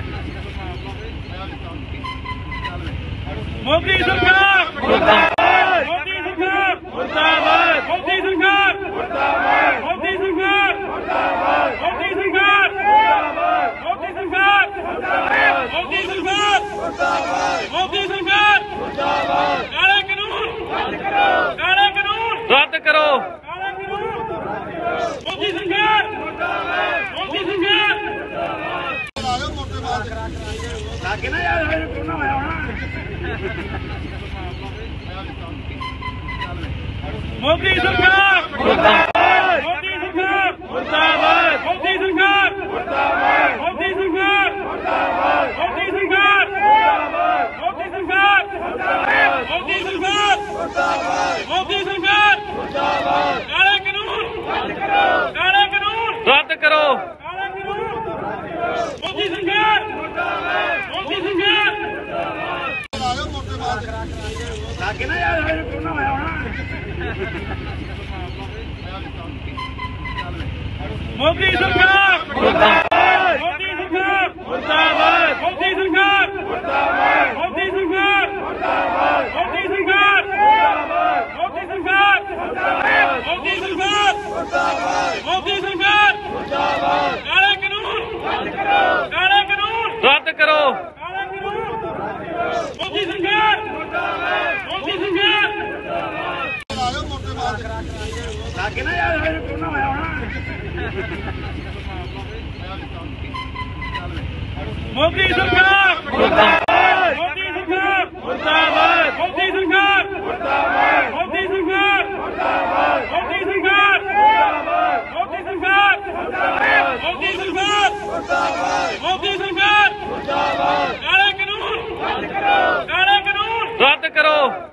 मोदी सरकार मुर्दाबाद, मोदी सरकार मुर्दाबाद, मोदी सरकार मुर्दाबाद, मोदी सरकार मुर्दाबाद, मोदी सरकार मुर्दाबाद, मोदी सरकार मुर्दाबाद, मोदी सरकार मुर्दाबाद, मोदी सरकार मुर्दाबाद। काले कानून रद्द करो, काले कानून रद्द करो, काले कानून मोदी सरकार मुर्दाबाद, मोदी सरकार लागे ना यार कोरोना होया होना। मोदी सरकार मुर्दाबाद, मोदी सरकार मुर्दाबाद, मोदी सरकार मुर्दाबाद, मोदी सरकार मुर्दाबाद, मोदी सरकार मुर्दाबाद, मोदी सरकार मुर्दाबाद, मोदी सरकार मुर्दाबाद, मोदी सरकार मुर्दाबाद। काले कानून रद्द करो, काले कानून रद्द करो, काले कानून मोदी सरकार मुर्दाबाद, मोदी सरकार लागे ना यार कोरोना होया होना। मोदी सरकार मुर्दाबाद, मोदी सरकार मुर्दाबाद, मोदी सरकार मुर्दाबाद, मोदी सरकार मुर्दाबाद, मोदी सरकार मुर्दाबाद, मोदी सरकार मुर्दाबाद, मोदी सरकार मुर्दाबाद, मोदी सरकार मुर्दाबाद। काले कानून रद्द करो, काले कानून रद्द करो, काले कानून मोदी सरकार मुर्दाबाद, मोदी सरकार लागे ना यार कोरोना होया होना। मोदी सरकार मुर्दाबाद, मोदी सरकार मुर्दाबाद, मोदी सरकार मुर्दाबाद, मोदी सरकार मुर्दाबाद, मोदी सरकार मुर्दाबाद, मोदी सरकार मुर्दाबाद, मोदी सरकार मुर्दाबाद, मोदी सरकार मुर्दाबाद। काले कानून रद्द करो, काले कानून रद्द करो।